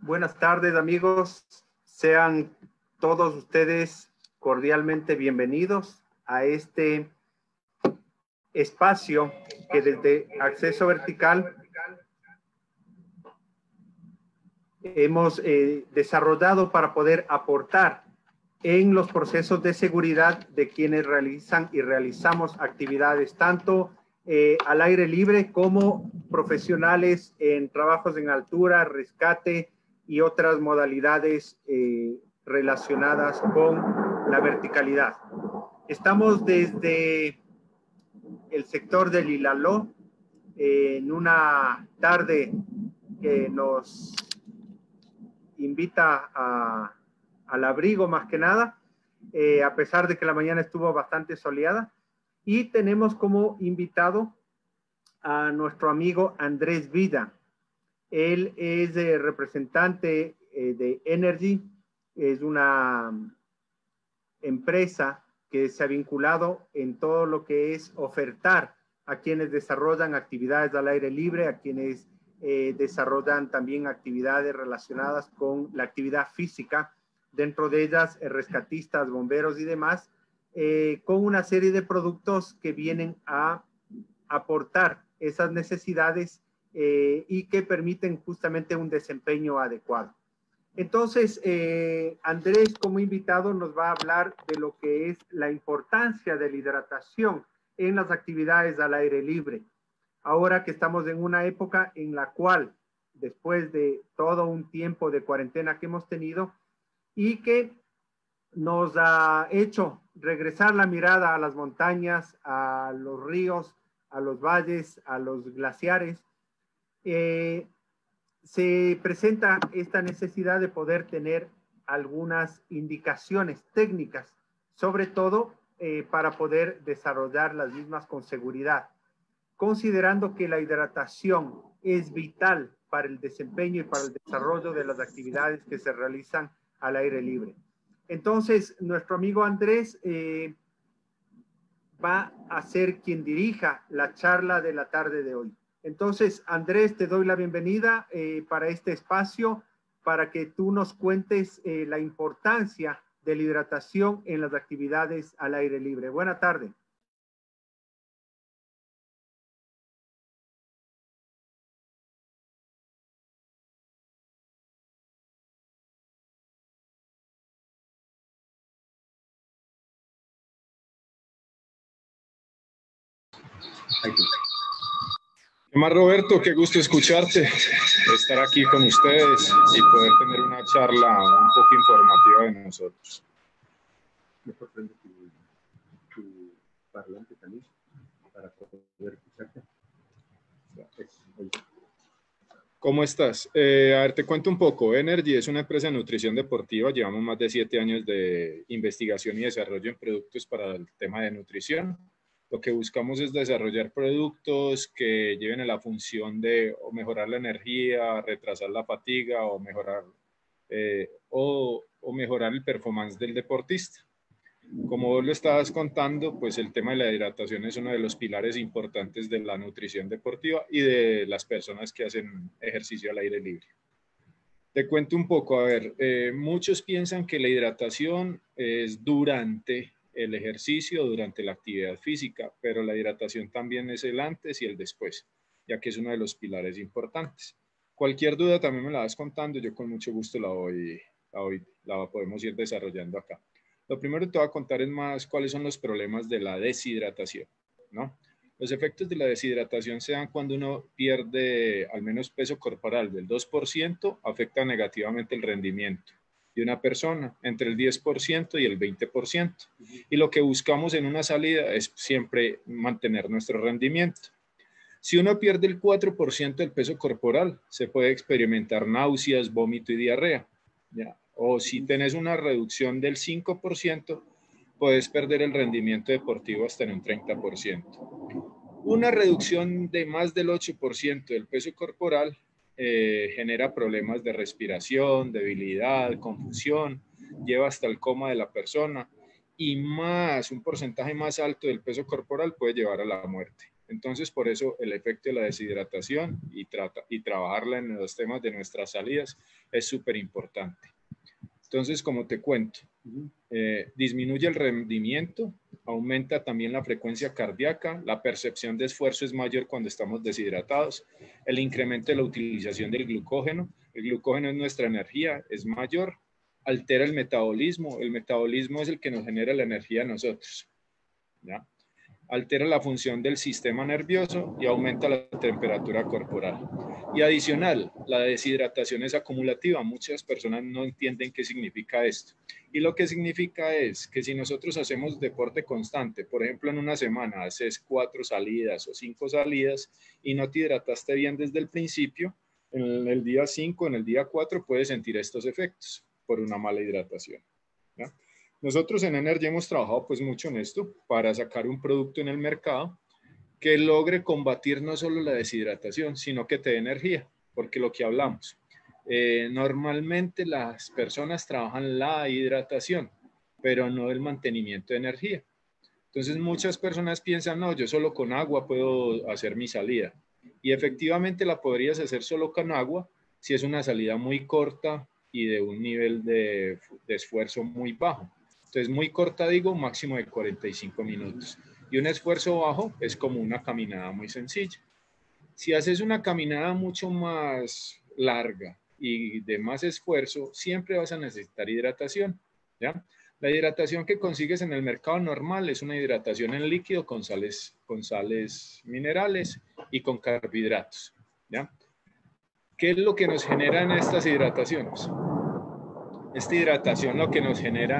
Buenas tardes, amigos. Sean todos ustedes cordialmente bienvenidos a este espacio que desde Acceso Vertical hemos desarrollado para poder aportar en los procesos de seguridad de quienes realizan y realizamos actividades tanto al aire libre como profesionales en trabajos en altura, rescate y otras modalidades relacionadas con la verticalidad. Estamos desde el sector del Ilaló en una tarde que nos invita al abrigo más que nada, a pesar de que la mañana estuvo bastante soleada. Y tenemos como invitado a nuestro amigo Andrés Vida. Él es representante de Energy, es una empresa que se ha vinculado en todo lo que es ofertar a quienes desarrollan actividades al aire libre, a quienes desarrollan también actividades relacionadas con la actividad física, dentro de ellas rescatistas, bomberos y demás, con una serie de productos que vienen a aportar esas necesidades y que permiten justamente un desempeño adecuado. Entonces, Andrés, como invitado, nos va a hablar de lo que es la importancia de la hidratación en las actividades al aire libre. Ahora que estamos en una época en la cual, después de todo un tiempo de cuarentena que hemos tenido y que nos ha hecho regresar la mirada a las montañas, a los ríos, a los valles, a los glaciares, se presenta esta necesidad de poder tener algunas indicaciones técnicas, sobre todo para poder desarrollar las mismas con seguridad, considerando que la hidratación es vital para el desempeño y para el desarrollo de las actividades que se realizan al aire libre. Entonces, nuestro amigo Andrés va a ser quien dirija la charla de la tarde de hoy. Entonces, Andrés, te doy la bienvenida para este espacio, para que tú nos cuentes la importancia de la hidratación en las actividades al aire libre. Buena tarde. ¿Qué más, Roberto? Qué gusto escucharte, estar aquí con ustedes y poder tener una charla un poco informativa de nosotros. Mejor prende tu parlante también para poder escucharte. ¿Cómo estás? A ver, te cuento un poco. Energy es una empresa de nutrición deportiva. Llevamos más de 7 años de investigación y desarrollo en productos para el tema de nutrición. Lo que buscamos es desarrollar productos que lleven a la función de o mejorar la energía, retrasar la fatiga o mejorar, mejorar el performance del deportista. Como vos lo estabas contando, pues el tema de la hidratación es uno de los pilares importantes de la nutrición deportiva y de las personas que hacen ejercicio al aire libre. Te cuento un poco, a ver, muchos piensan que la hidratación es durante el ejercicio, durante la actividad física, pero la hidratación también es el antes y el después, ya que es uno de los pilares importantes. Cualquier duda también me la vas contando, yo con mucho gusto la podemos ir desarrollando acá. Lo primero que te voy a contar es más cuáles son los problemas de la deshidratación, ¿no? Los efectos de la deshidratación se dan cuando uno pierde al menos peso corporal del 2%, afecta negativamente el rendimiento de una persona, entre el 10% y el 20%. Y lo que buscamos en una salida es siempre mantener nuestro rendimiento. Si uno pierde el 4% del peso corporal, se puede experimentar náuseas, vómito y diarrea, ¿ya? O si tenés una reducción del 5%, puedes perder el rendimiento deportivo hasta en un 30%. Una reducción de más del 8% del peso corporal genera problemas de respiración, debilidad, confusión, lleva hasta el coma de la persona y un porcentaje más alto del peso corporal puede llevar a la muerte. Entonces, por eso el efecto de la deshidratación y trabajarla en los temas de nuestras salidas es súper importante. Entonces, como te cuento, disminuye el rendimiento, aumenta también la frecuencia cardíaca, la percepción de esfuerzo es mayor cuando estamos deshidratados, el incremento de la utilización del glucógeno, el glucógeno es nuestra energía, es mayor, altera el metabolismo es el que nos genera la energía a nosotros, ¿ya? Altera la función del sistema nervioso y aumenta la temperatura corporal. Y adicional, la deshidratación es acumulativa. Muchas personas no entienden qué significa esto. Y lo que significa es que si nosotros hacemos deporte constante, por ejemplo, en una semana haces 4 salidas o 5 salidas y no te hidrataste bien desde el principio, en el día 5, en el día 4 puedes sentir estos efectos por una mala hidratación, ¿ya? Nosotros en Energy hemos trabajado pues mucho en esto para sacar un producto en el mercado que logre combatir no solo la deshidratación, sino que te dé energía, porque lo que hablamos, normalmente las personas trabajan la hidratación, pero no el mantenimiento de energía. Entonces muchas personas piensan, no, yo solo con agua puedo hacer mi salida. Y efectivamente la podrías hacer solo con agua si es una salida muy corta y de un nivel de esfuerzo muy bajo. Entonces, muy corta, digo, máximo de 45 minutos. Y un esfuerzo bajo es como una caminada muy sencilla. Si haces una caminada mucho más larga y de más esfuerzo, siempre vas a necesitar hidratación, ¿ya? La hidratación que consigues en el mercado normal es una hidratación en líquido con sales minerales y con carbohidratos, ¿ya? ¿Qué es lo que nos generan estas hidrataciones? Esta hidratación lo que nos genera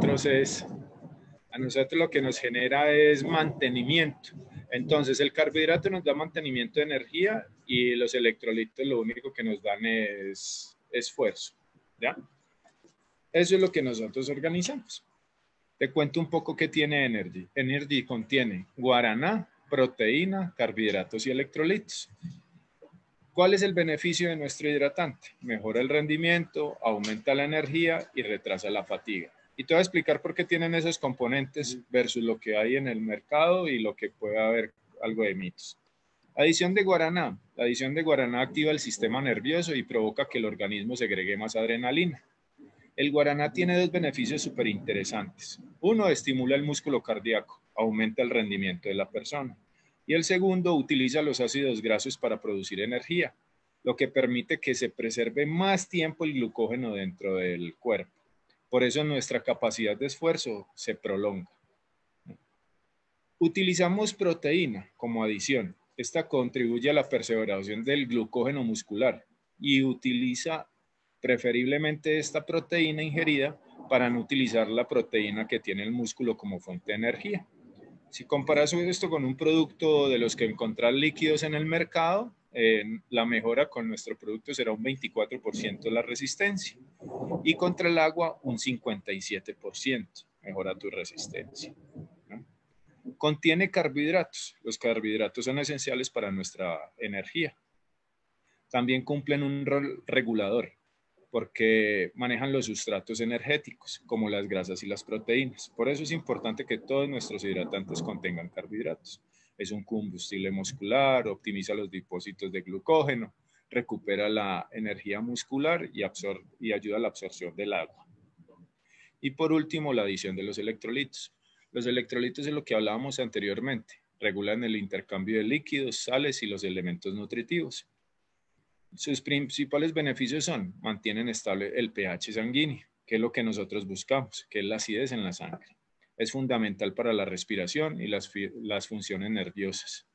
a nosotros lo que nos genera es mantenimiento. Entonces el carbohidrato nos da mantenimiento de energía y los electrolitos lo único que nos dan es esfuerzo, ¿ya? Eso es lo que nosotros organizamos. Te cuento un poco qué tiene Energy. Energy contiene guaraná, proteína, carbohidratos y electrolitos. ¿Cuál es el beneficio de nuestro hidratante? Mejora el rendimiento, aumenta la energía y retrasa la fatiga. Y te voy a explicar por qué tienen esos componentes versus lo que hay en el mercado y lo que puede haber algo de mitos. Adición de guaraná. La adición de guaraná activa el sistema nervioso y provoca que el organismo segregue más adrenalina. El guaraná tiene 2 beneficios súper interesantes. Uno, estimula el músculo cardíaco, aumenta el rendimiento de la persona. Y el segundo, utiliza los ácidos grasos para producir energía, lo que permite que se preserve más tiempo el glucógeno dentro del cuerpo. Por eso nuestra capacidad de esfuerzo se prolonga. Utilizamos proteína como adición. Esta contribuye a la perseveración del glucógeno muscular y utiliza preferiblemente esta proteína ingerida para no utilizar la proteína que tiene el músculo como fuente de energía. Si comparas esto con un producto de los que encontrar líquidos en el mercado, la mejora con nuestro producto será un 24% de la resistencia y contra el agua un 57%. Mejora tu resistencia, ¿no? Contiene carbohidratos. Los carbohidratos son esenciales para nuestra energía. También cumplen un rol regulador porque manejan los sustratos energéticos, como las grasas y las proteínas. Por eso es importante que todos nuestros hidratantes contengan carbohidratos. Es un combustible muscular, optimiza los depósitos de glucógeno, recupera la energía muscular y ayuda a la absorción del agua. Y por último, la adición de los electrolitos. Los electrolitos es lo que hablábamos anteriormente. Regulan el intercambio de líquidos, sales y los elementos nutritivos. Sus principales beneficios son, mantienen estable el pH sanguíneo, que es lo que nosotros buscamos, que es la acidez en la sangre. Es fundamental para la respiración y las funciones nerviosas.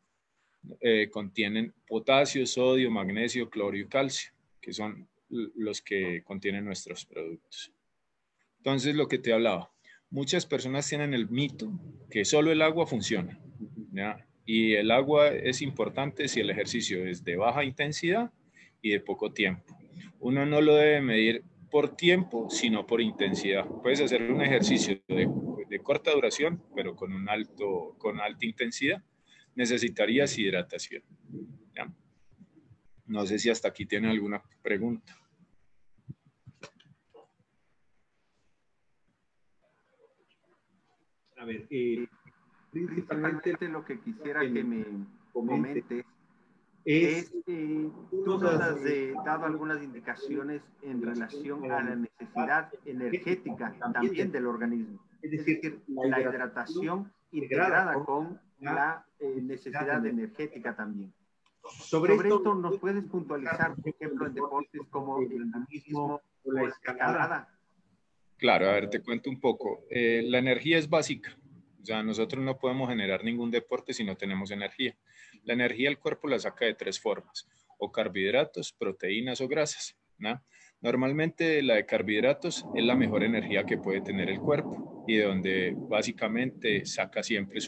Contienen potasio, sodio, magnesio, cloro y calcio, que son los que contienen nuestros productos. Entonces, lo que te hablaba, muchas personas tienen el mito que solo el agua funciona, ¿ya? Y el agua es importante si el ejercicio es de baja intensidad y de poco tiempo. Uno no lo debe medir por tiempo, sino por intensidad. Puedes hacer un ejercicio de corta duración, pero con alta intensidad. Necesitarías hidratación, ¿ya? No sé si hasta aquí tiene alguna pregunta. A ver, principalmente lo que quisiera que me comentes es, tú nos has dado algunas indicaciones en relación a la necesidad energética también del organismo. Es decir, la hidratación integrada con la necesidad energética también. Sobre esto, ¿nos puedes puntualizar, por ejemplo, en deportes como el atletismo o la escalada? Claro, a ver, te cuento un poco. La energía es básica. O sea, nosotros no podemos generar ningún deporte si no tenemos energía. La energía el cuerpo la saca de tres formas, o carbohidratos, proteínas o grasas, ¿no? Normalmente la de carbohidratos es la mejor energía que puede tener el cuerpo y de donde básicamente saca siempre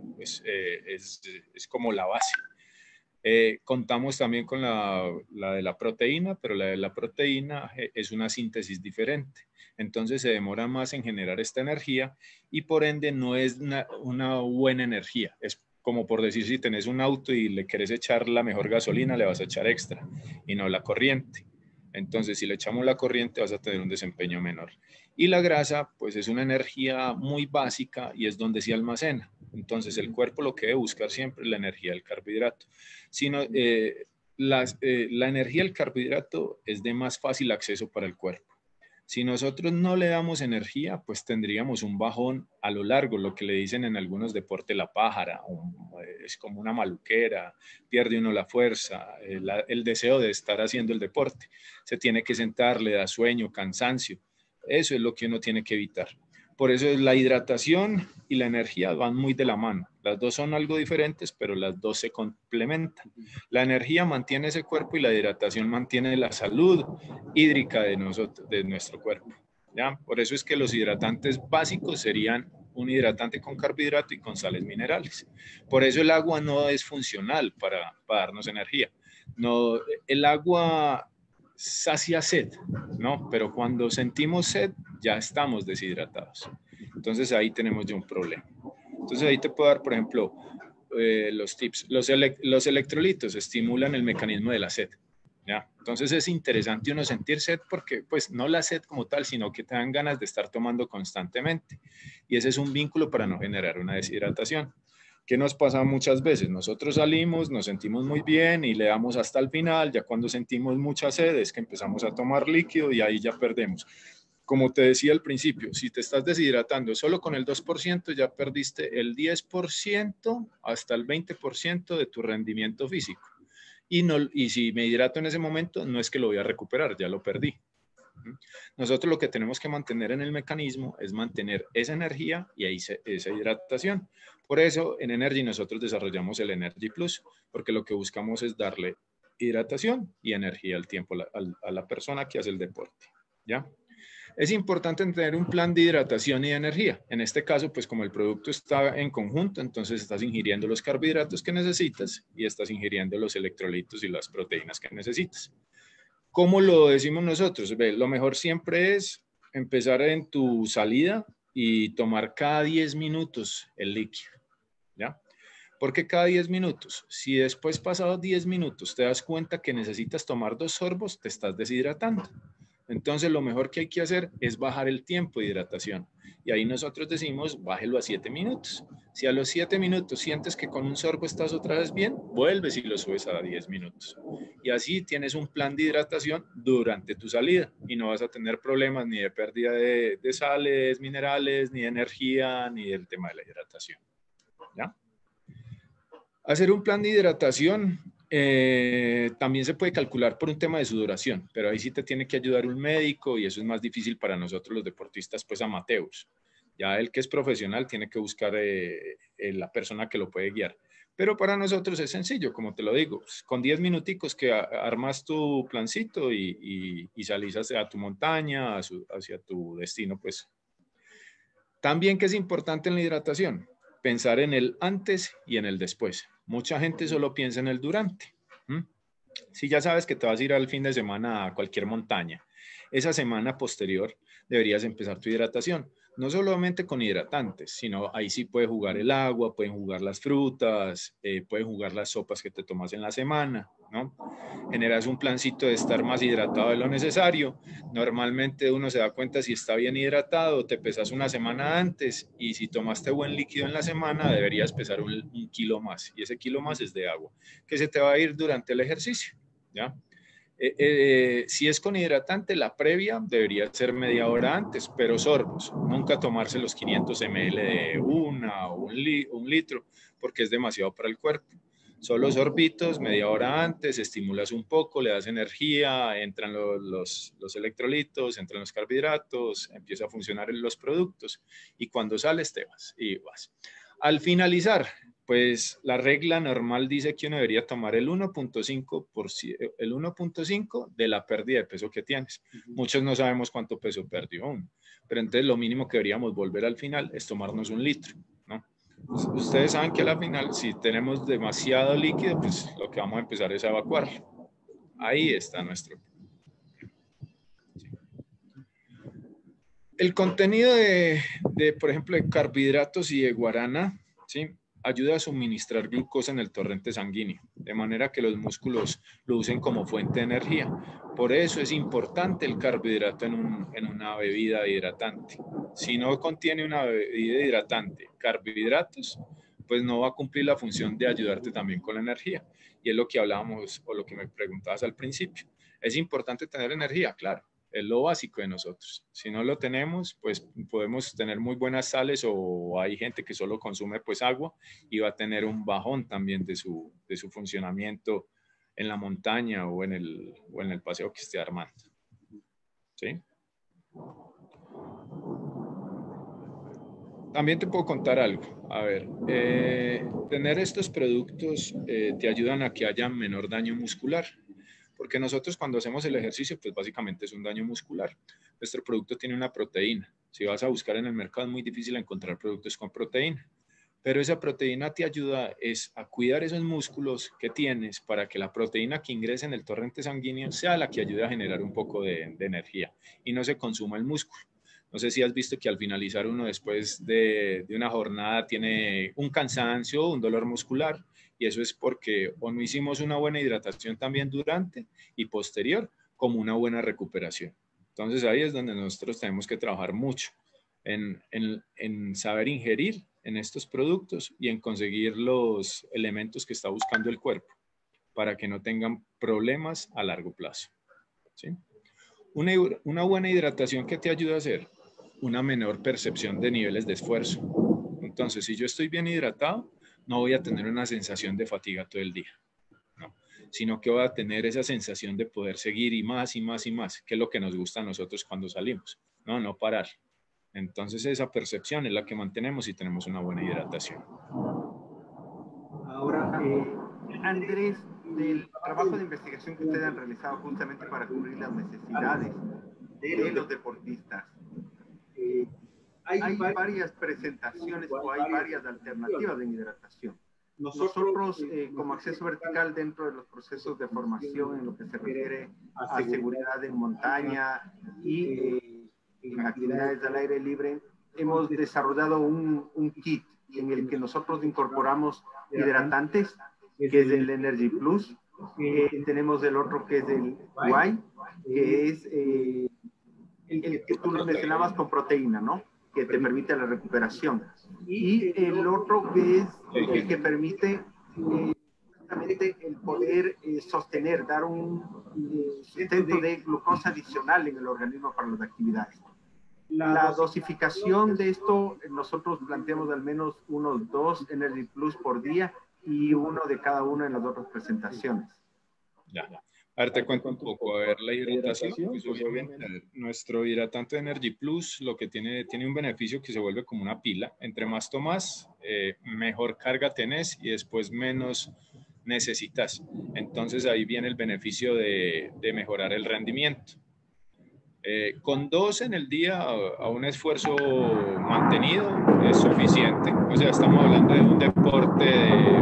es como la base. Contamos también con la de la proteína, pero la de la proteína es una síntesis diferente. Entonces se demora más en generar esta energía y por ende no es una buena energía. Es como por decir, si tenés un auto y le querés echar la mejor gasolina, le vas a echar extra y no la corriente. Entonces, si le echamos la corriente, vas a tener un desempeño menor. Y la grasa, pues es una energía muy básica y es donde se almacena. Entonces, el cuerpo lo que debe buscar siempre es la energía del carbohidrato. La energía del carbohidrato es de más fácil acceso para el cuerpo. Si nosotros no le damos energía, pues tendríamos un bajón a lo largo, lo que le dicen en algunos deportes la pájara, es como una maluquera, pierde uno la fuerza, el deseo de estar haciendo el deporte. Se tiene que sentar, le da sueño, cansancio. Eso es lo que uno tiene que evitar. Por eso la hidratación y la energía van muy de la mano. Las dos son algo diferentes, pero las dos se complementan. La energía mantiene ese cuerpo y la hidratación mantiene la salud hídrica de nuestro cuerpo. ¿Ya? Por eso es que los hidratantes básicos serían un hidratante con carbohidrato y con sales minerales. Por eso el agua no es funcional para darnos energía. No, el agua sacia sed, ¿no? Pero cuando sentimos sed, ya estamos deshidratados. Entonces ahí tenemos ya un problema. Entonces ahí te puedo dar, por ejemplo, los tips. Los electrolitos estimulan el mecanismo de la sed, ¿ya? Entonces es interesante uno sentir sed porque, pues, no la sed como tal, sino que te dan ganas de estar tomando constantemente. Y ese es un vínculo para no generar una deshidratación. ¿Qué nos pasa muchas veces? Nosotros salimos, nos sentimos muy bien y le damos hasta el final. Ya cuando sentimos mucha sed es que empezamos a tomar líquido y ahí ya perdemos. Como te decía al principio, si te estás deshidratando solo con el 2%, ya perdiste el 10% hasta el 20% de tu rendimiento físico. Y si me hidrato en ese momento, no es que lo voy a recuperar, ya lo perdí. Nosotros lo que tenemos que mantener en el mecanismo es mantener esa energía y ahí esa hidratación. Por eso en Energy nosotros desarrollamos el Energy Plus, porque lo que buscamos es darle hidratación y energía al tiempo a la persona que hace el deporte, ¿ya? Es importante tener un plan de hidratación y de energía. En este caso, pues como el producto está en conjunto, entonces estás ingiriendo los carbohidratos que necesitas y estás ingiriendo los electrolitos y las proteínas que necesitas. ¿Cómo lo decimos nosotros? Lo mejor siempre es empezar en tu salida y tomar cada 10 minutos el líquido, ¿ya? ¿Por qué cada 10 minutos? Si después pasados 10 minutos te das cuenta que necesitas tomar 2 sorbos, te estás deshidratando. Entonces lo mejor que hay que hacer es bajar el tiempo de hidratación. Y ahí nosotros decimos, bájelo a 7 minutos. Si a los 7 minutos sientes que con un sorbo estás otra vez bien, vuelves y lo subes a 10 minutos. Y así tienes un plan de hidratación durante tu salida y no vas a tener problemas ni de pérdida de sales, minerales, ni de energía, ni del tema de la hidratación. ¿Ya? Hacer un plan de hidratación también se puede calcular por un tema de sudoración, pero ahí sí te tiene que ayudar un médico y eso es más difícil para nosotros los deportistas pues amateurs. Ya el que es profesional tiene que buscar la persona que lo puede guiar. Pero para nosotros es sencillo, como te lo digo, pues, con 10 minuticos que armas tu plancito y salís hacia tu montaña, hacia tu destino, pues. También que es importante en la hidratación, pensar en el antes y en el después. Mucha gente solo piensa en el durante. Si ya sabes que te vas a ir al fin de semana a cualquier montaña, esa semana posterior deberías empezar tu hidratación. no solamente con hidratantes, sino ahí sí puede jugar el agua, pueden jugar las frutas, pueden jugar las sopas que te tomas en la semana, ¿no? Generas un plancito de estar más hidratado de lo necesario. Normalmente uno se da cuenta si está bien hidratado, te pesas una semana antes y si tomaste buen líquido en la semana deberías pesar un kilo más y ese kilo más es de agua, que se te va a ir durante el ejercicio, ¿ya? Si es con hidratante, la previa debería ser media hora antes, pero sorbos. Nunca tomarse los 500 ml de una o un litro, porque es demasiado para el cuerpo. Solo sorbitos, media hora antes, estimulas un poco, le das energía, entran los electrolitos, entran los carbohidratos, empieza a funcionar en los productos y cuando sales te vas y vas. Al finalizar, pues la regla normal dice que uno debería tomar el 1.5 de la pérdida de peso que tienes. Muchos no sabemos cuánto peso perdió uno, pero entonces lo mínimo que deberíamos volver al final es tomarnos un litro, ¿no? Pues ustedes saben que al final, si tenemos demasiado líquido, pues lo que vamos a empezar es a evacuarlo. Ahí está nuestro. El contenido por ejemplo, de carbohidratos y de guarana, ¿sí?, ayuda a suministrar glucosa en el torrente sanguíneo, de manera que los músculos lo usen como fuente de energía. Por eso es importante el carbohidrato en una bebida hidratante. Si no contiene una bebida hidratante carbohidratos, pues no va a cumplir la función de ayudarte también con la energía. Y es lo que hablábamos o lo que me preguntabas al principio. ¿Es importante tener energía? Claro. Es lo básico de nosotros. Si no lo tenemos, pues podemos tener muy buenas sales o hay gente que solo consume pues agua y va a tener un bajón también de su funcionamiento en la montaña o en el paseo que esté armando. ¿Sí? También te puedo contar algo. A ver, tener estos productos te ayudan a que haya menor daño muscular. Porque nosotros cuando hacemos el ejercicio, pues básicamente es un daño muscular. Nuestro producto tiene una proteína. Si vas a buscar en el mercado es muy difícil encontrar productos con proteína. Pero esa proteína te ayuda a cuidar esos músculos que tienes para que la proteína que ingrese en el torrente sanguíneo sea la que ayude a generar un poco de energía y no se consuma el músculo. No sé si has visto que al finalizar uno después de una jornada tiene un cansancio, un dolor muscular. Y eso es porque o no hicimos una buena hidratación también durante y posterior, como una buena recuperación. Entonces ahí es donde nosotros tenemos que trabajar mucho en saber ingerir en estos productos y en conseguir los elementos que está buscando el cuerpo para que no tengan problemas a largo plazo. ¿Sí? Una buena hidratación que te ayuda a hacer una menor percepción de niveles de esfuerzo. Entonces, si yo estoy bien hidratado, no voy a tener una sensación de fatiga todo el día, ¿no? Sino que voy a tener esa sensación de poder seguir y más y más y más, que es lo que nos gusta a nosotros cuando salimos, no parar. Entonces esa percepción es la que mantenemos y tenemos una buena hidratación. Ahora, Andrés, del trabajo de investigación que ustedes han realizado justamente para cubrir las necesidades de los deportistas, hay varias presentaciones o hay varias alternativas de hidratación. Nosotros, como acceso vertical dentro de los procesos de formación en lo que se refiere a seguridad en montaña y en actividades al aire libre, hemos desarrollado un kit en el que nosotros incorporamos hidratantes, que es el Energy Plus. Tenemos el otro que es el Y, que es el que tú mencionabas con proteína, ¿no? Que te permite la recuperación. Y el otro que es el que permite justamente el poder sostener, dar un sustento de glucosa adicional en el organismo para las actividades. La dosificación de esto, nosotros planteamos al menos unos 2 Energy Plus por día y uno de cada uno en las otras presentaciones. Ya. A ver, te cuento un poco. A ver, la hidratación, pues obviamente nuestro hidratante de Energy Plus lo que tiene un beneficio que se vuelve como una pila. Entre más tomas, mejor carga tenés y después menos necesitas. Entonces ahí viene el beneficio de mejorar el rendimiento. Con 2 en el día a un esfuerzo mantenido es suficiente. O sea, estamos hablando de un deporte de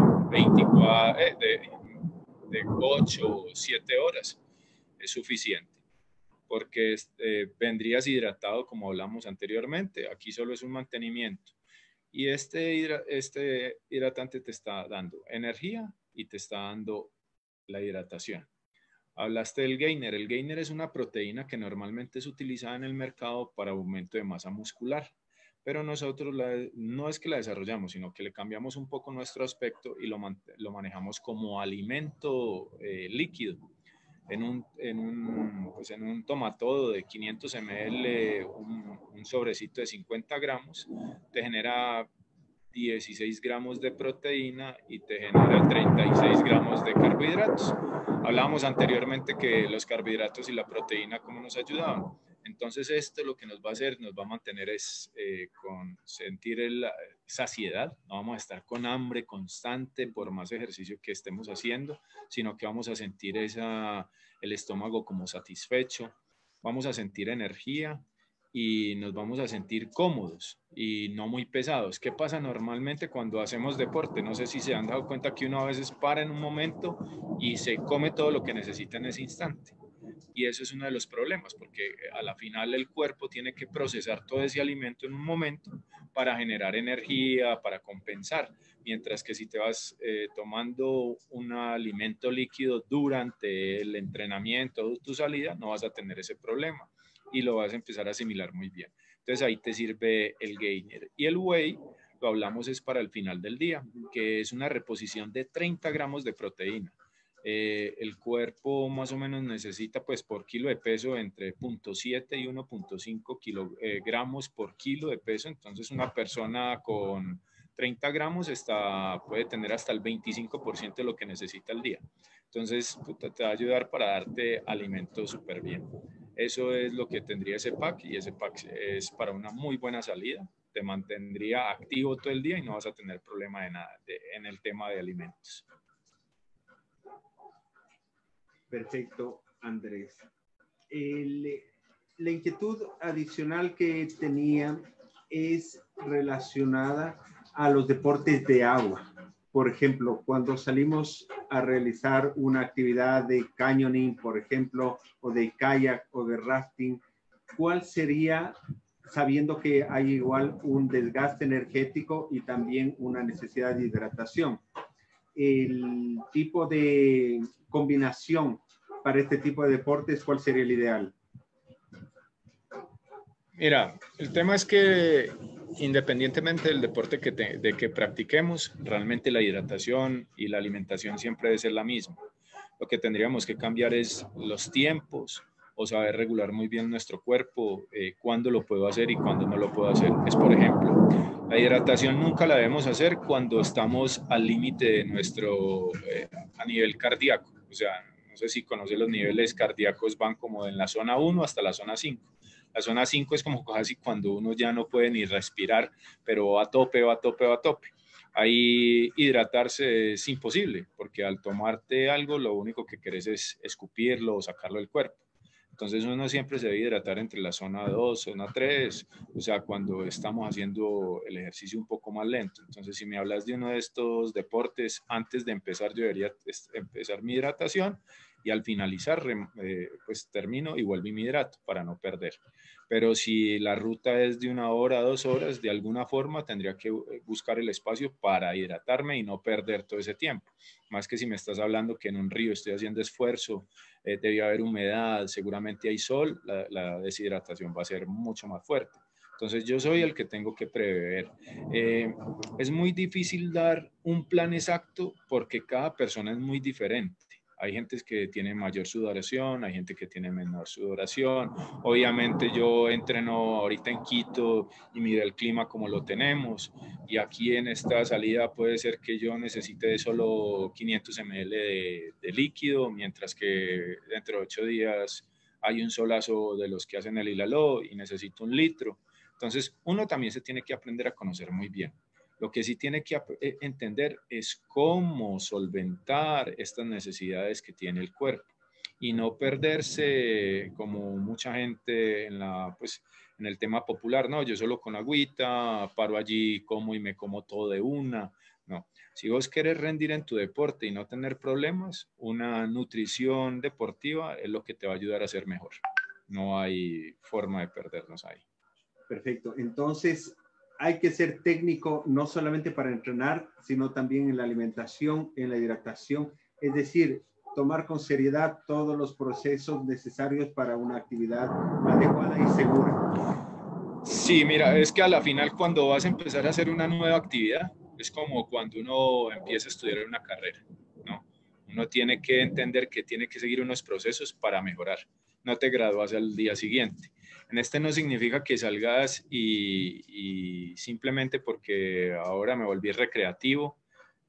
24, de 8 o 7 horas. Es suficiente. porque vendrías hidratado como hablamos anteriormente. Aquí solo es un mantenimiento. Y este hidratante te está dando energía y te está dando la hidratación. Hablaste del gainer. El gainer es una proteína que normalmente es utilizada en el mercado para aumento de masa muscular, pero nosotros no es que la desarrollamos, sino que le cambiamos un poco nuestro aspecto y lo manejamos como alimento líquido. En un tomatodo de 500 ml, un sobrecito de 50 gramos, te genera 16 gramos de proteína y te genera 36 gramos de carbohidratos. Hablábamos anteriormente que los carbohidratos y la proteína, ¿cómo nos ayudaban? Entonces esto lo que nos va a hacer, nos va a mantener con sentir saciedad, no vamos a estar con hambre constante por más ejercicio que estemos haciendo, sino que vamos a sentir el estómago como satisfecho, vamos a sentir energía y nos vamos a sentir cómodos y no muy pesados. ¿Qué pasa normalmente cuando hacemos deporte? No sé si se han dado cuenta que uno a veces para en un momento y se come todo lo que necesita en ese instante. Y eso es uno de los problemas, porque a la final el cuerpo tiene que procesar todo ese alimento en un momento para generar energía, para compensar. Mientras que si te vas tomando un alimento líquido durante el entrenamiento o tu salida, no vas a tener ese problema y lo vas a empezar a asimilar muy bien. Entonces ahí te sirve el gainer. Y el whey, lo hablamos, es para el final del día, que es una reposición de 30 gramos de proteína. El cuerpo más o menos necesita pues por kilo de peso entre 0.7 y 1.5 gramos por kilo de peso. Entonces una persona con 30 gramos puede tener hasta el 25% de lo que necesita al día. Entonces te va a ayudar para darte alimentos súper bien. Eso es lo que tendría ese pack, y ese pack es para una muy buena salida. Te mantendría activo todo el día y no vas a tener problema de nada en el tema de alimentos. Perfecto, Andrés. La inquietud adicional que tenía es relacionada a los deportes de agua. Por ejemplo, cuando salimos a realizar una actividad de canyoning, por ejemplo, o de kayak o de rafting, ¿cuál sería, sabiendo que hay igual un desgaste energético y también una necesidad de hidratación, el tipo de combinación para este tipo de deportes, cuál sería el ideal? Mira, el tema es que independientemente del deporte de que practiquemos, realmente la hidratación y la alimentación siempre debe ser la misma. Lo que tendríamos que cambiar es los tiempos o saber regular muy bien nuestro cuerpo, cuándo lo puedo hacer y cuándo no lo puedo hacer. Es, por ejemplo, la hidratación nunca la debemos hacer cuando estamos al límite de nuestro, a nivel cardíaco. O sea, no sé si conoces los niveles cardíacos, van como en la zona 1 hasta la zona 5. La zona 5 es como casi cuando uno ya no puede ni respirar, pero va a tope, va a tope, va a tope. Ahí hidratarse es imposible, porque al tomarte algo, lo único que querés es escupirlo o sacarlo del cuerpo. Entonces uno siempre se debe hidratar entre la zona 2, zona 3, o sea, cuando estamos haciendo el ejercicio un poco más lento. Entonces, si me hablas de uno de estos deportes, antes de empezar yo debería empezar mi hidratación y al finalizar, pues termino y vuelvo y me hidrato para no perder. Pero si la ruta es de 1 hora, 2 horas, de alguna forma tendría que buscar el espacio para hidratarme y no perder todo ese tiempo. Más que si me estás hablando que en un río estoy haciendo esfuerzo, debe haber humedad, seguramente hay sol, la deshidratación va a ser mucho más fuerte. Entonces yo soy el que tengo que prever. Es muy difícil dar un plan exacto porque cada persona es muy diferente. Hay gente que tiene mayor sudoración, hay gente que tiene menor sudoración. Obviamente yo entreno ahorita en Quito y miro el clima como lo tenemos. Y aquí en esta salida puede ser que yo necesite solo 500 ml de líquido, mientras que dentro de 8 días hay un solazo de los que hacen el hilaló y necesito 1 litro. Entonces uno también se tiene que aprender a conocer muy bien. Lo que sí tiene que entender es cómo solventar estas necesidades que tiene el cuerpo y no perderse como mucha gente pues, en el tema popular. No, yo solo con agüita, paro allí, como y me como todo de una. No, si vos querés rendir en tu deporte y no tener problemas, una nutrición deportiva es lo que te va a ayudar a ser mejor. no hay forma de perdernos ahí. Perfecto. Entonces, hay que ser técnico no solamente para entrenar, sino también en la alimentación, en la hidratación. Es decir, tomar con seriedad todos los procesos necesarios para una actividad adecuada y segura. Sí, mira, es que a la final cuando vas a empezar a hacer una nueva actividad, es como cuando uno empieza a estudiar una carrera, ¿no? Uno tiene que entender que tiene que seguir unos procesos para mejorar. No te gradúas al día siguiente. En este no significa que salgas y simplemente porque ahora me volví recreativo,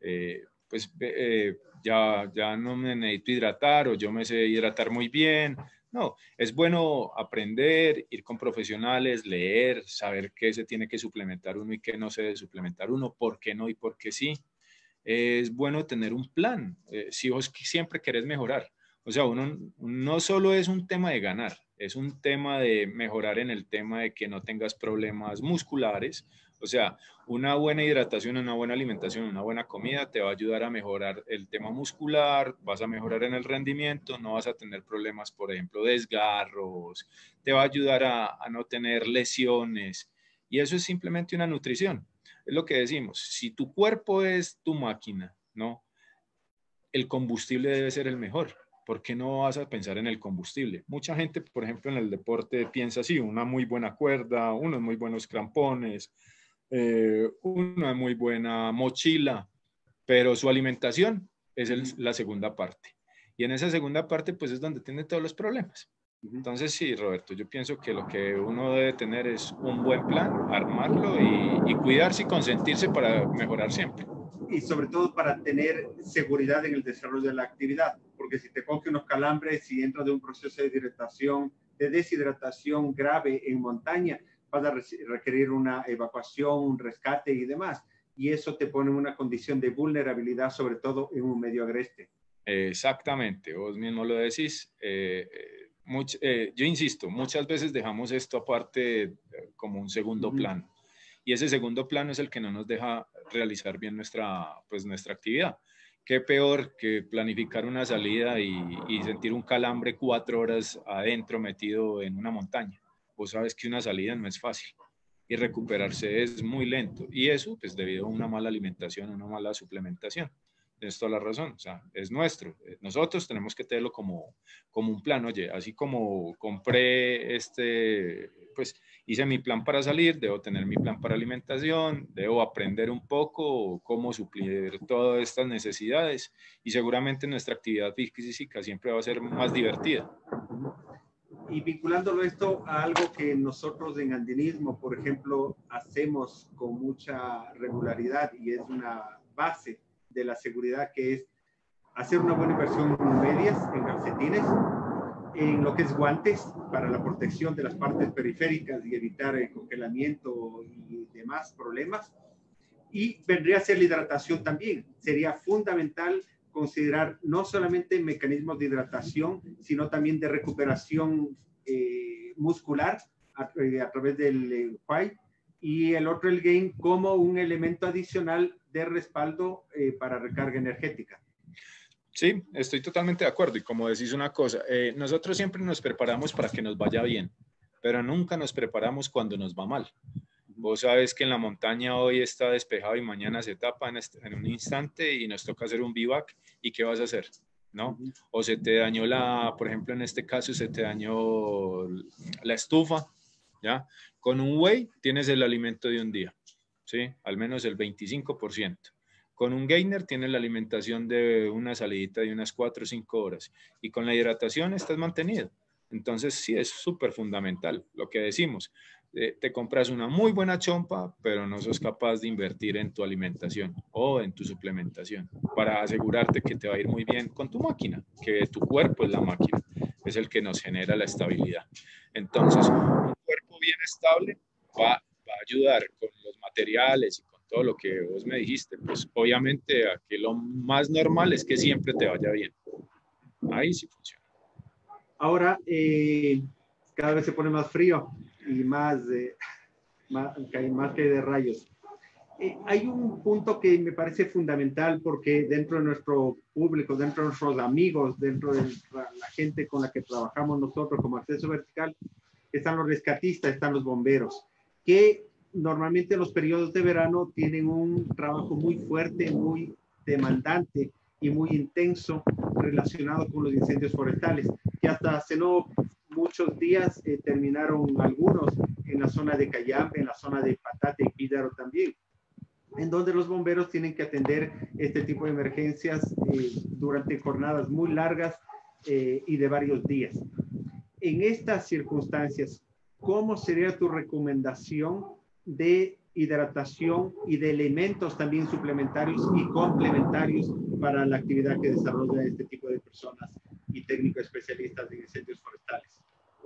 ya no me necesito hidratar o yo me sé hidratar muy bien. No, es bueno aprender, ir con profesionales, leer, saber qué se tiene que suplementar uno y qué no se debe suplementar uno, por qué no y por qué sí. Es bueno tener un plan, si vos siempre querés mejorar. O sea, uno no solo es un tema de ganar, es un tema de mejorar en el tema de que no tengas problemas musculares. O sea, una buena hidratación, una buena alimentación, una buena comida te va a ayudar a mejorar el tema muscular, vas a mejorar en el rendimiento, no vas a tener problemas, por ejemplo, desgarros, te va a ayudar a no tener lesiones. Y eso es simplemente una nutrición. Es lo que decimos, si tu cuerpo es tu máquina, ¿no? El combustible debe ser el mejor. ¿Por qué no vas a pensar en el combustible? Mucha gente, por ejemplo, en el deporte piensa así, una muy buena cuerda, unos muy buenos crampones, una muy buena mochila, pero su alimentación es la segunda parte. Y en esa segunda parte, pues es donde tiene todos los problemas. Entonces, sí, Roberto, yo pienso que lo que uno debe tener es un buen plan, armarlo y cuidarse y consentirse para mejorar siempre. Y sobre todo para tener seguridad en el desarrollo de la actividad, porque si te coge unos calambres y entras de un proceso de deshidratación grave en montaña, vas a requerir una evacuación, un rescate y demás. Y eso te pone en una condición de vulnerabilidad, sobre todo en un medio agreste. Exactamente, vos mismo lo decís. Yo insisto, muchas veces dejamos esto aparte como un segundo plano. Y ese segundo plano es el que no nos deja realizar bien nuestra actividad. Qué peor que planificar una salida y sentir un calambre 4 horas adentro metido en una montaña. Vos sabes que una salida no es fácil y recuperarse es muy lento. Y eso, pues, debido a una mala alimentación, una mala suplementación. Tienes toda la razón, o sea, es nuestro. Nosotros tenemos que tenerlo como un plan. Oye, así como compré pues hice mi plan para salir, debo tener mi plan para alimentación, debo aprender un poco cómo suplir todas estas necesidades y seguramente nuestra actividad física siempre va a ser más divertida. Y vinculándolo esto a algo que nosotros en andinismo, por ejemplo, hacemos con mucha regularidad y es una base de la seguridad, que es hacer una buena inversión en medias, en calcetines, en lo que es guantes para la protección de las partes periféricas y evitar el congelamiento y demás problemas. Y vendría a ser la hidratación también. Sería fundamental considerar no solamente mecanismos de hidratación, sino también de recuperación muscular a través del White, y el otro, el Gain, como un elemento adicional de respaldo para recarga energética. Sí, estoy totalmente de acuerdo. Y como decís una cosa, nosotros siempre nos preparamos para que nos vaya bien, pero nunca nos preparamos cuando nos va mal. Vos sabes que en la montaña hoy está despejado y mañana se tapa en un instante y nos toca hacer un bivac. ¿Y qué vas a hacer? ¿No? O se te dañó por ejemplo, en este caso se te dañó la estufa, ¿ya? Con un whey tienes el alimento de un día, ¿sí? Al menos el 25%. Con un gainer tienes la alimentación de una salidita de unas 4 o 5 horas. Y con la hidratación estás mantenido. Entonces, sí, es súper fundamental lo que decimos. Te compras una muy buena chompa, pero no sos capaz de invertir en tu alimentación o en tu suplementación para asegurarte que te va a ir muy bien con tu máquina, que tu cuerpo es la máquina, es el que nos genera la estabilidad. Entonces, un cuerpo bien estable va a ayudar con los materiales y con todo lo que vos me dijiste. Pues obviamente aquí lo más normal es que siempre te vaya bien. Ahí sí funciona. Ahora, cada vez se pone más frío y más que de rayos. Hay un punto que me parece fundamental porque dentro de nuestro público, dentro de nuestros amigos, dentro de la gente con la que trabajamos nosotros como Acceso Vertical, están los rescatistas, están los bomberos, que normalmente en los periodos de verano tienen un trabajo muy fuerte, muy demandante y muy intenso relacionado con los incendios forestales, que hasta hace no muchos días terminaron algunos en la zona de Cayambe, en la zona de Patate y Pídaro también, en donde los bomberos tienen que atender este tipo de emergencias durante jornadas muy largas y de varios días. En estas circunstancias, ¿cómo sería tu recomendación de hidratación y de elementos también suplementarios y complementarios para la actividad que desarrolla este tipo de personas y técnicos especialistas en incendios forestales?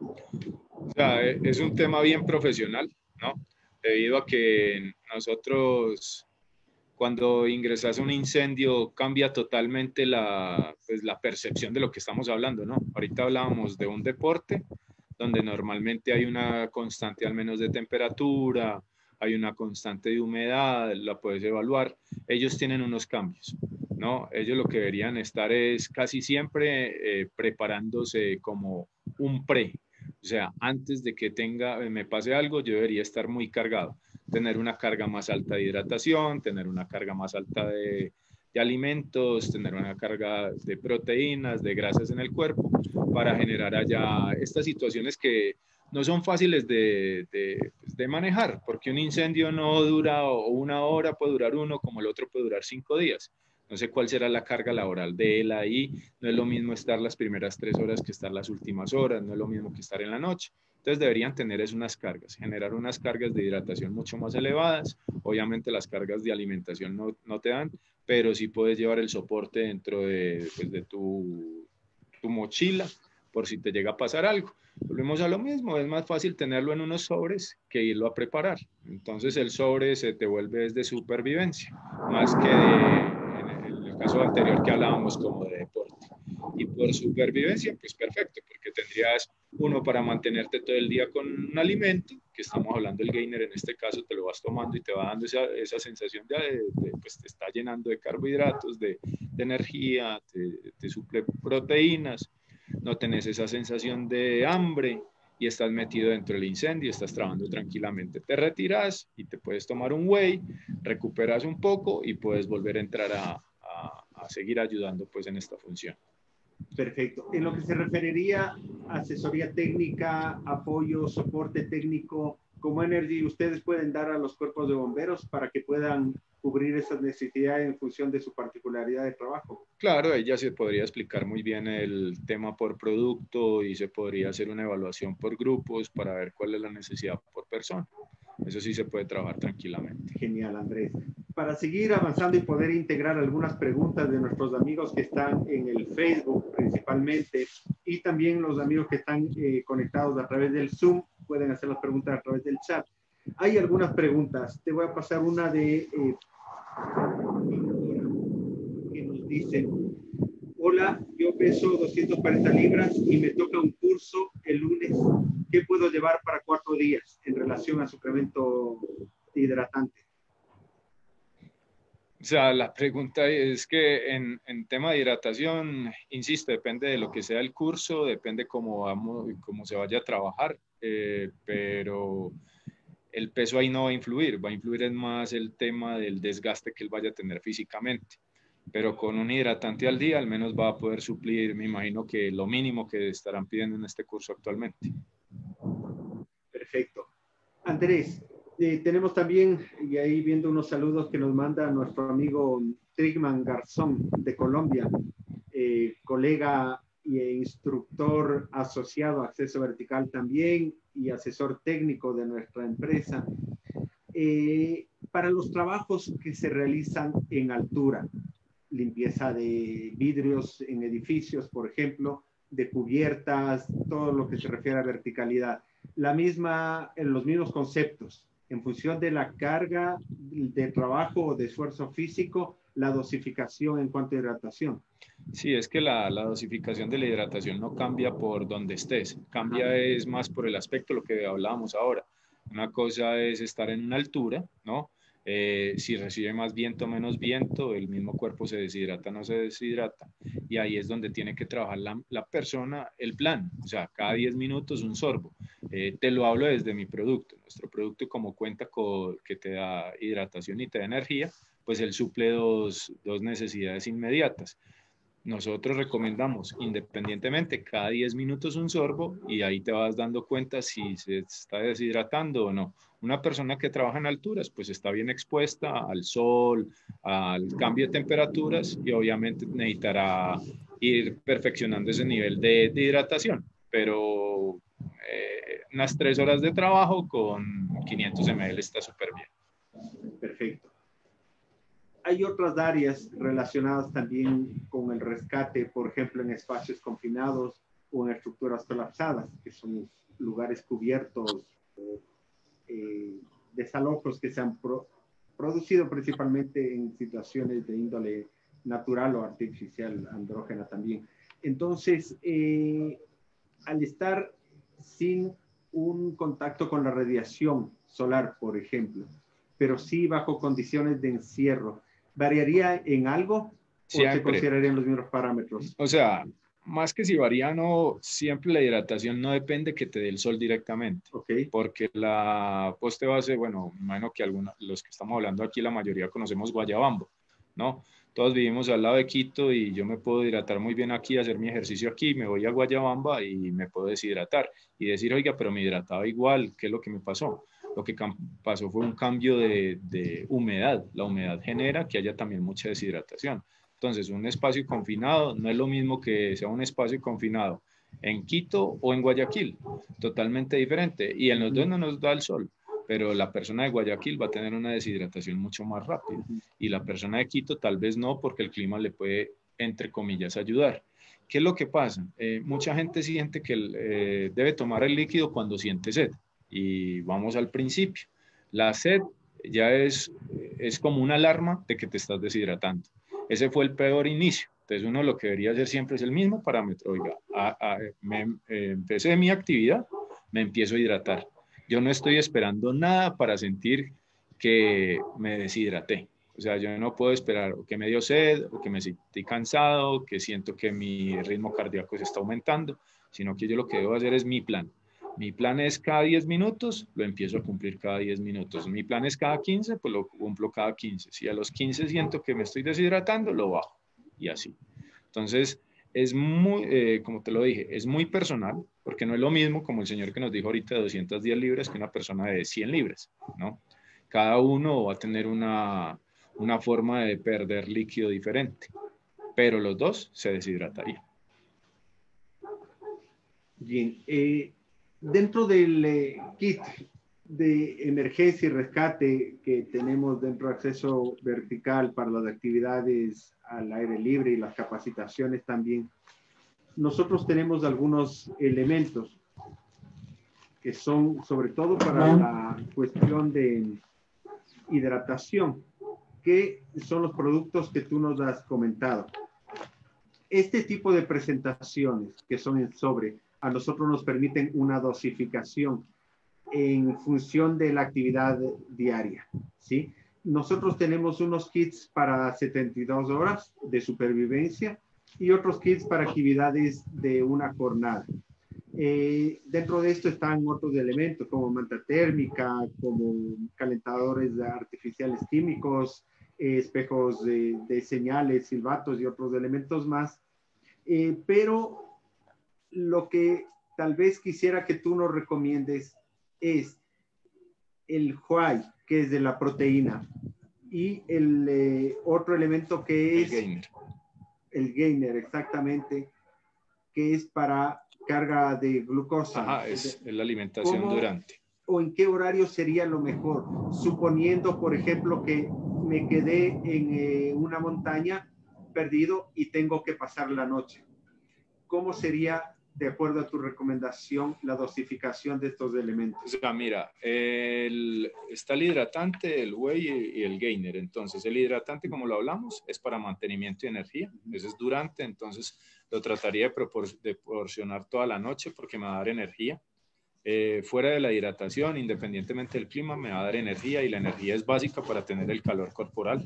O sea, es un tema bien profesional, ¿no? Debido a que nosotros, cuando ingresas a un incendio, cambia totalmente pues, la percepción de lo que estamos hablando, ¿no? Ahorita hablábamos de un deporte donde normalmente hay una constante al menos de temperatura, hay una constante de humedad, la puedes evaluar. Ellos tienen unos cambios, ¿no? Ellos lo que deberían estar es casi siempre preparándose como un pre. O sea, antes de que me pase algo, yo debería estar muy cargado. Tener una carga más alta de hidratación, tener una carga más alta de alimentos, tener una carga de proteínas, de grasas en el cuerpo, para generar allá estas situaciones que no son fáciles de manejar, porque un incendio no dura una hora, puede durar uno, como el otro puede durar 5 días. No sé cuál será la carga laboral de él ahí. No es lo mismo estar las primeras 3 horas que estar las últimas horas. No es lo mismo que estar en la noche. Entonces deberían tener unas cargas, generar unas cargas de hidratación mucho más elevadas. Obviamente las cargas de alimentación no te dan, pero sí puedes llevar el soporte dentro de tu mochila por si te llega a pasar algo. Volvemos a lo mismo, es más fácil tenerlo en unos sobres que irlo a preparar. Entonces el sobre se te vuelve desde supervivencia, más que en el caso anterior que hablábamos como de deporte. Y por supervivencia, pues perfecto, porque tendrías uno para mantenerte todo el día con un alimento, que estamos hablando del gainer en este caso, te lo vas tomando y te va dando esa sensación pues te está llenando de carbohidratos, de energía, te suple proteínas, no tenés esa sensación de hambre y estás metido dentro del incendio, estás trabajando tranquilamente. Te retiras y te puedes tomar un whey, recuperas un poco y puedes volver a entrar a seguir ayudando pues en esta función. Perfecto. En lo que se referiría a asesoría técnica, apoyo, soporte técnico, como Energy, ustedes pueden dar a los cuerpos de bomberos para que puedan cubrir esas necesidades en función de su particularidad de trabajo. Claro, ella se podría explicar muy bien el tema por producto y se podría hacer una evaluación por grupos para ver cuál es la necesidad por persona. Eso sí se puede trabajar tranquilamente. Genial, Andrés. Para seguir avanzando y poder integrar algunas preguntas de nuestros amigos que están en el Facebook principalmente y también los amigos que están conectados a través del Zoom, pueden hacer las preguntas a través del chat. Hay algunas preguntas. Te voy a pasar una de que nos dice: hola, yo peso 240 libras y me toca un curso el lunes. ¿Qué puedo llevar para 4 días en relación al suplemento hidratante? O sea, la pregunta es que en tema de hidratación, insisto, depende de lo que sea el curso, depende cómo se vaya a trabajar, pero el peso ahí no va a influir en más el tema del desgaste que él vaya a tener físicamente. Pero con un hidratante al día al menos va a poder suplir, me imagino que lo mínimo que estarán pidiendo en este curso actualmente. Perfecto. Andrés, tenemos también, y ahí viendo unos saludos que nos manda nuestro amigo Trigman Garzón de Colombia, colega e instructor asociado a Acceso Vertical también y asesor técnico de nuestra empresa. Para los trabajos que se realizan en altura, limpieza de vidrios en edificios, por ejemplo, de cubiertas, todo lo que se refiere a verticalidad. Los mismos conceptos, en función de la carga de trabajo o de esfuerzo físico, la dosificación en cuanto a hidratación. Sí, es que la dosificación de la hidratación no cambia por donde estés, cambia es más por el aspecto, lo que hablábamos ahora. Una cosa es estar en una altura, ¿no? Si recibe más viento o menos viento, el mismo cuerpo se deshidrata o no se deshidrata. Y ahí es donde tiene que trabajar la persona el plan. O sea, cada 10 minutos un sorbo. Te lo hablo desde mi producto. Nuestro producto, como cuenta con que te da hidratación y te da energía, pues él suple dos necesidades inmediatas. Nosotros recomendamos independientemente cada 10 minutos un sorbo y ahí te vas dando cuenta si se está deshidratando o no. Una persona que trabaja en alturas pues está bien expuesta al sol, al cambio de temperaturas y obviamente necesitará ir perfeccionando ese nivel de hidratación, pero unas 3 horas de trabajo con 500 ml está súper bien. Perfecto. Hay otras áreas relacionadas también con el rescate, por ejemplo, en espacios confinados o en estructuras colapsadas, que son lugares cubiertos, desalojos que se han producido principalmente en situaciones de índole natural o artificial, andrógena también. Entonces, al estar sin un contacto con la radiación solar, por ejemplo, pero sí bajo condiciones de encierro, ¿variaría en algo Siempre. o se considerarían los mismos parámetros? O sea, más que si varía, no, siempre la hidratación no depende que te dé el sol directamente. Okay. Porque la poste base, bueno, imagino que los que estamos hablando aquí, la mayoría conocemos Guayabambo, ¿no? Todos vivimos al lado de Quito y yo me puedo hidratar muy bien aquí, hacer mi ejercicio aquí, me voy a Guayabamba y me puedo deshidratar y decir, oiga, pero me hidrataba igual, ¿qué es lo que me pasó? Lo que pasó fue un cambio de humedad. La humedad genera que haya también mucha deshidratación. Entonces, un espacio confinado no es lo mismo que sea un espacio confinado en Quito o en Guayaquil, totalmente diferente. Y en los dos no nos da el sol, pero la persona de Guayaquil va a tener una deshidratación mucho más rápida. Y la persona de Quito tal vez no, porque el clima le puede, entre comillas, ayudar. ¿Qué es lo que pasa? Mucha gente siente que debe tomar el líquido cuando siente sed. Y vamos al principio. La sed ya es como una alarma de que te estás deshidratando. Ese fue el peor inicio. Entonces uno lo que debería hacer siempre es el mismo parámetro. Oiga, empecé mi actividad, me empiezo a hidratar. Yo no estoy esperando nada para sentir que me deshidraté. O sea, yo no puedo esperar o que me dio sed, o que me sentí cansado, que siento que mi ritmo cardíaco se está aumentando, sino que yo lo que debo hacer es mi plan. Mi plan es cada 10 minutos, lo empiezo a cumplir cada 10 minutos. Mi plan es cada 15, pues lo cumplo cada 15. Si a los 15 siento que me estoy deshidratando, lo bajo. Y así. Entonces, es muy, como te lo dije, es muy personal, porque no es lo mismo como el señor que nos dijo ahorita de 210 libras que una persona de 100 libras, ¿no? Cada uno va a tener una forma de perder líquido diferente, pero los dos se deshidratarían. Bien, dentro del kit de emergencia y rescate que tenemos dentro de acceso vertical para las actividades al aire libre y las capacitaciones también, nosotros tenemos algunos elementos que son sobre todo para la cuestión de hidratación, que son los productos que tú nos has comentado. Este tipo de presentaciones que son en sobre, a nosotros nos permiten una dosificación en función de la actividad diaria, ¿sí? Nosotros tenemos unos kits para 72 horas de supervivencia y otros kits para actividades de una jornada. Dentro de esto están otros elementos como manta térmica, como calentadores artificiales químicos, espejos de señales, silbatos y otros elementos más. Pero lo que tal vez quisiera que tú nos recomiendes es el whey, que es de la proteína, y el otro elemento que es el gainer, exactamente, que es para carga de glucosa. Ajá, es la alimentación durante. ¿O en qué horario sería lo mejor? Suponiendo, por ejemplo, que me quedé en una montaña perdido y tengo que pasar la noche. ¿Cómo sería, de acuerdo a tu recomendación, la dosificación de estos elementos? O sea, mira, está el hidratante, el whey y el gainer. Entonces, el hidratante, como lo hablamos, es para mantenimiento de energía. Ese es durante, entonces lo trataría de proporcionar toda la noche porque me va a dar energía. Fuera de la hidratación, independientemente del clima, me va a dar energía y la energía es básica para tener el calor corporal.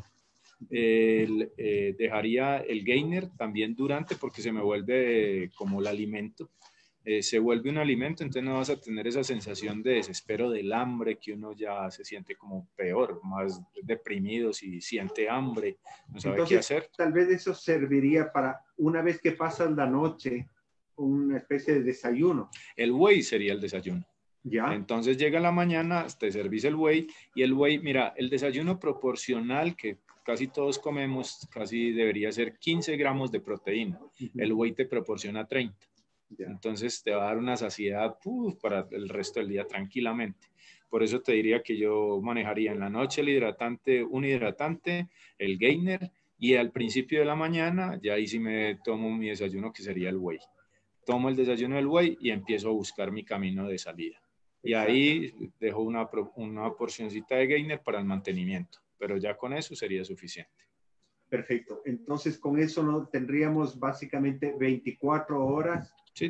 Dejaría el gainer también durante porque se me vuelve como el alimento. Se vuelve un alimento, entonces no vas a tener esa sensación de desespero del hambre, que uno ya se siente como peor, más deprimido si siente hambre, no sabe qué hacer. Tal vez eso serviría para una vez que pasas la noche, una especie de desayuno. El whey sería el desayuno. ¿Ya? Entonces llega la mañana, te servís el whey y el whey, mira, el desayuno proporcional que casi todos comemos, casi debería ser 15 gramos de proteína. El whey te proporciona 30. Yeah. Entonces te va a dar una saciedad para el resto del día tranquilamente. Por eso te diría que yo manejaría en la noche el hidratante, un hidratante, el gainer, y al principio de la mañana ya ahí sí me tomo mi desayuno, que sería el whey. Tomo el desayuno del whey y empiezo a buscar mi camino de salida. Y ahí dejo una porcioncita de gainer para el mantenimiento, pero ya con eso sería suficiente. Perfecto. Entonces con eso no tendríamos básicamente 24 horas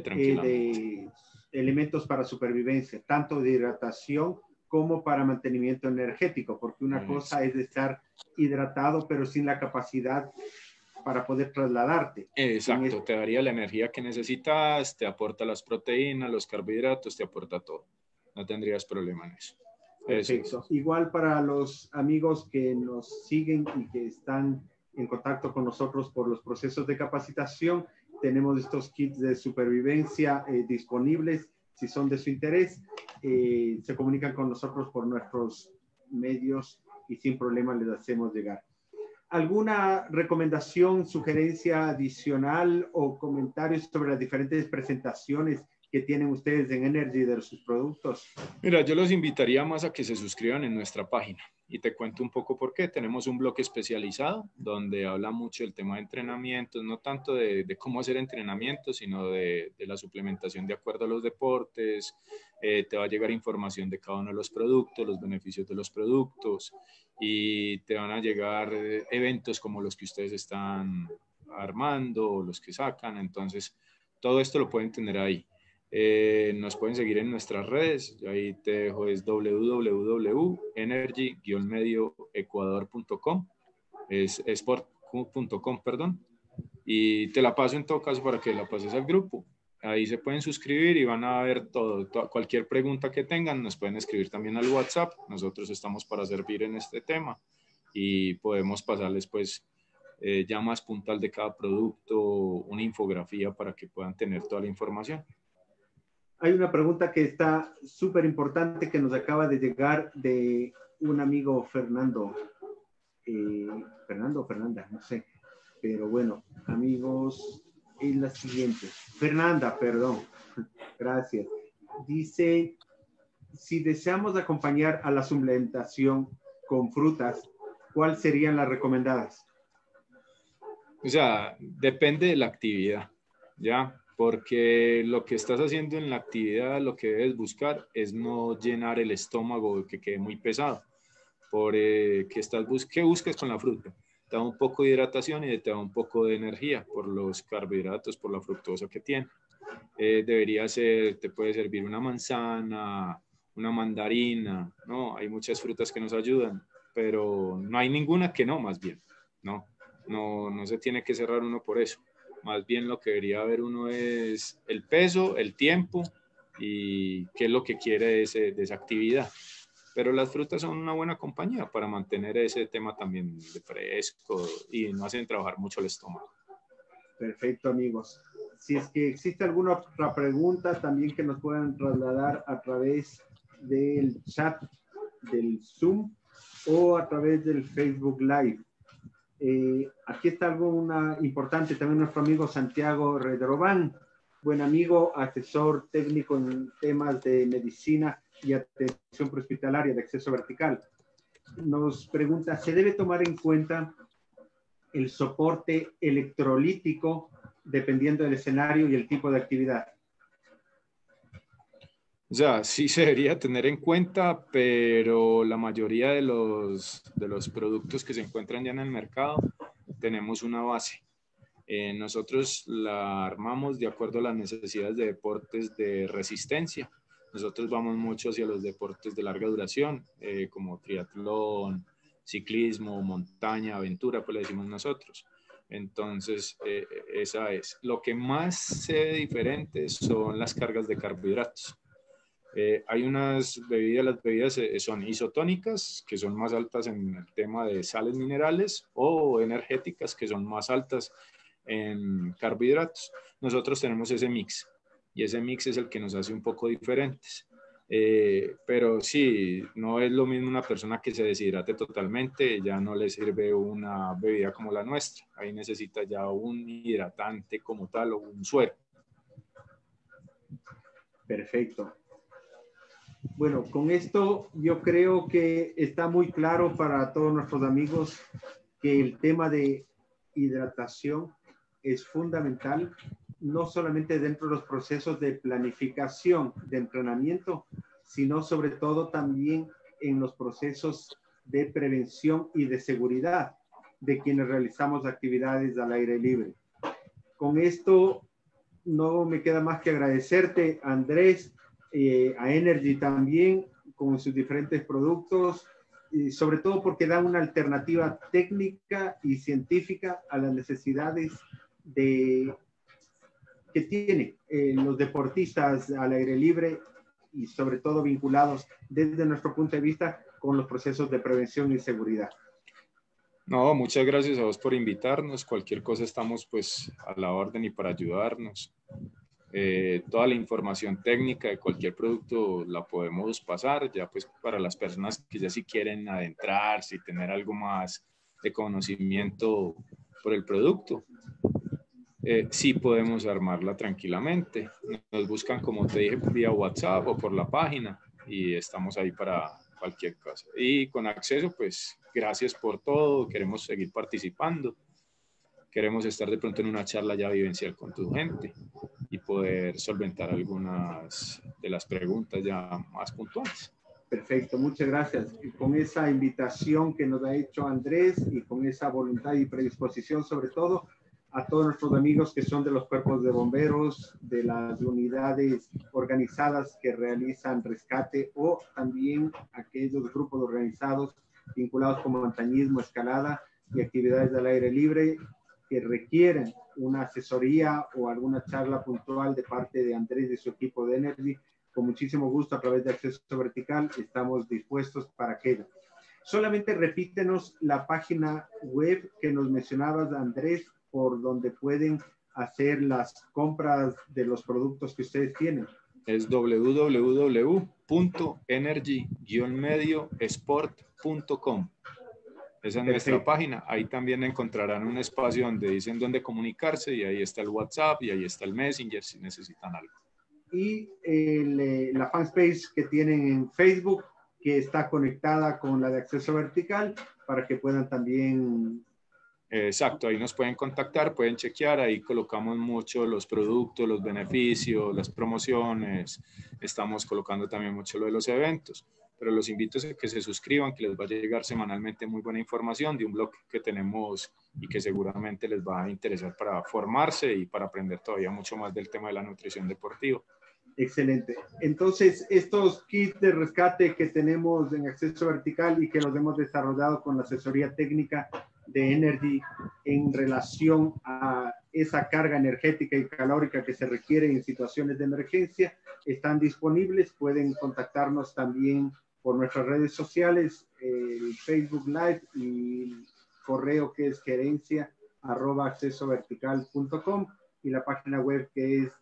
de elementos para supervivencia, tanto de hidratación como para mantenimiento energético, porque una cosa es estar hidratado pero sin la capacidad para poder trasladarte. Exacto, te daría la energía que necesitas, te aporta las proteínas, los carbohidratos, te aporta todo. No tendrías problema en eso. Perfecto. Igual para los amigos que nos siguen y que están en contacto con nosotros por los procesos de capacitación, tenemos estos kits de supervivencia disponibles. Si son de su interés, se comunican con nosotros por nuestros medios y sin problema les hacemos llegar. ¿Alguna recomendación, sugerencia adicional o comentarios sobre las diferentes presentaciones que tienen ustedes en Energy de sus productos? Mira, yo los invitaría más a que se suscriban en nuestra página y te cuento un poco por qué. Tenemos un blog especializado donde habla mucho del tema de entrenamientos, no tanto de cómo hacer entrenamientos, sino de la suplementación de acuerdo a los deportes. Te va a llegar información de cada uno de los productos, los beneficios de los productos, y te van a llegar eventos como los que ustedes están armando o los que sacan. Entonces, todo esto lo pueden tener ahí. Nos pueden seguir en nuestras redes. Ahí te dejo, es www.energy-medioecuador.com, es sport.com, perdón, y te la paso en todo caso para que la pases al grupo. Ahí se pueden suscribir y van a ver todo, cualquier pregunta que tengan nos pueden escribir también al WhatsApp. Nosotros estamos para servir en este tema y podemos pasarles pues ya más puntual de cada producto, una infografía para que puedan tener toda la información. Hay una pregunta que está súper importante que nos acaba de llegar de un amigo Fernando. Fernando o Fernanda, no sé. Pero bueno, amigos, es la siguiente. Fernanda, perdón. Gracias. Dice, si deseamos acompañar a la suplementación con frutas, ¿cuáles serían las recomendadas? O sea, depende de la actividad, ¿ya? Porque lo que estás haciendo en la actividad, lo que debes buscar es no llenar el estómago, que quede muy pesado. ¿Qué buscas con la fruta? Te da un poco de hidratación y te da un poco de energía por los carbohidratos, por la fructosa que tiene. Te puede servir una manzana, una mandarina, ¿no? Hay muchas frutas que nos ayudan, pero no hay ninguna que no, más bien, ¿no? No se tiene que cerrar uno por eso. Más bien lo que debería ver uno es el peso, el tiempo y qué es lo que quiere de esa actividad. Pero las frutas son una buena compañía para mantener ese tema también de fresco y no hacen trabajar mucho el estómago. Perfecto, amigos. Si es que existe alguna otra pregunta, también que nos puedan trasladar a través del chat del Zoom o a través del Facebook Live. Aquí está algo importante, también nuestro amigo Santiago Redrobán, buen amigo, asesor técnico en temas de medicina y atención prehospitalaria de acceso vertical. Nos pregunta, ¿se debe tomar en cuenta el soporte electrolítico dependiendo del escenario y el tipo de actividad? O sea, sí se debería tener en cuenta, pero la mayoría de los productos que se encuentran ya en el mercado tenemos una base. Nosotros la armamos de acuerdo a las necesidades de deportes de resistencia. nosotros vamos mucho hacia los deportes de larga duración, como triatlón, ciclismo, montaña, aventura, pues le decimos nosotros. Entonces, esa es. Lo que más se ve diferente son las cargas de carbohidratos. Hay unas bebidas, las bebidas son isotónicas, que son más altas en el tema de sales minerales, o energéticas, que son más altas en carbohidratos. Nosotros tenemos ese mix, y ese mix es el que nos hace un poco diferentes. Pero sí, no es lo mismo una persona que se deshidrate totalmente, ya no le sirve una bebida como la nuestra. Ahí necesita ya un hidratante como tal o un suero. Perfecto. Bueno, con esto yo creo que está muy claro para todos nuestros amigos que el tema de hidratación es fundamental, no solamente dentro de los procesos de planificación de entrenamiento, sino sobre todo también en los procesos de prevención y de seguridad de quienes realizamos actividades al aire libre. Con esto no me queda más que agradecerte, Andrés, a Energy también, con sus diferentes productos, y sobre todo porque dan una alternativa técnica y científica a las necesidades que tienen los deportistas al aire libre y sobre todo vinculados desde nuestro punto de vista con los procesos de prevención y seguridad. No, muchas gracias a vos por invitarnos. Cualquier cosa estamos pues a la orden y para ayudarnos. Toda la información técnica de cualquier producto la podemos pasar ya pues para las personas que ya sí quieren adentrarse y tener algo más de conocimiento por el producto. Sí podemos armarla tranquilamente. Nos buscan, como te dije, vía WhatsApp o por la página y estamos ahí para cualquier cosa. Y con acceso, pues gracias por todo. Queremos seguir participando. Queremos estar de pronto en una charla ya vivencial con tu gente y poder solventar algunas de las preguntas ya más puntuales. Perfecto, muchas gracias. Y con esa invitación que nos ha hecho Andrés y con esa voluntad y predisposición sobre todo, a todos nuestros amigos que son de los cuerpos de bomberos, de las unidades organizadas que realizan rescate o también aquellos grupos organizados vinculados con montañismo, escalada y actividades al aire libre que requieren una asesoría o alguna charla puntual de parte de Andrés y su equipo de Energy. Con muchísimo gusto a través de Acceso Vertical estamos dispuestos para aquello. Solamente repítenos la página web que nos mencionabas, Andrés, por donde pueden hacer las compras de los productos que ustedes tienen. Es www.energy-mediosport.com. Esa es nuestra página. Ahí también encontrarán un espacio donde dicen dónde comunicarse y ahí está el WhatsApp y ahí está el Messenger si necesitan algo. Y la fanpage que tienen en Facebook, que está conectada con la de Acceso Vertical, para que puedan también... Exacto, ahí nos pueden contactar, pueden chequear, ahí colocamos mucho los productos, los beneficios, las promociones, estamos colocando también mucho lo de los eventos, pero los invito a que se suscriban, que les va a llegar semanalmente muy buena información de un blog que tenemos y que seguramente les va a interesar para formarse y para aprender todavía mucho más del tema de la nutrición deportiva. Excelente. Entonces, estos kits de rescate que tenemos en Acceso Vertical y que los hemos desarrollado con la asesoría técnica de Energy en relación a esa carga energética y calórica que se requiere en situaciones de emergencia, están disponibles. Pueden contactarnos también por nuestras redes sociales, el Facebook Live y el correo que es gerencia@accesovertical.com y la página web que es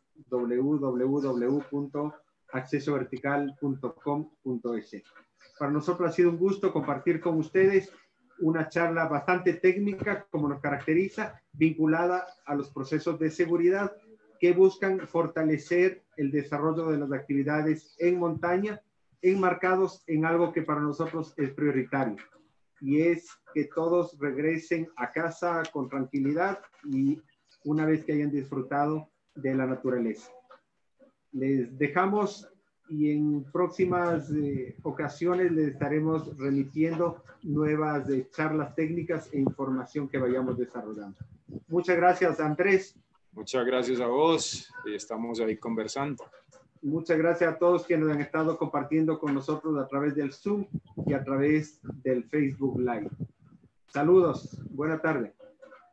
www.accesovertical.com.es. Para nosotros ha sido un gusto compartir con ustedes una charla bastante técnica, como nos caracteriza, vinculada a los procesos de seguridad que buscan fortalecer el desarrollo de las actividades en montaña, enmarcados en algo que para nosotros es prioritario, y es que todos regresen a casa con tranquilidad y una vez que hayan disfrutado de la naturaleza. Les dejamos y en próximas ocasiones les estaremos remitiendo nuevas charlas técnicas e información que vayamos desarrollando. Muchas gracias, Andrés. Muchas gracias a vos y estamos ahí conversando. Muchas gracias a todos quienes han estado compartiendo con nosotros a través del Zoom y a través del Facebook Live. Saludos. Buena tarde.